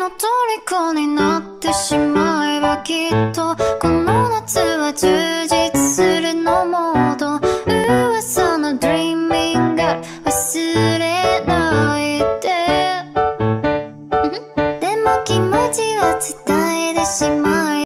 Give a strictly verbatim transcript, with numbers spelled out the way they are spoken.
の虜になってしまえばきっとこの夏は充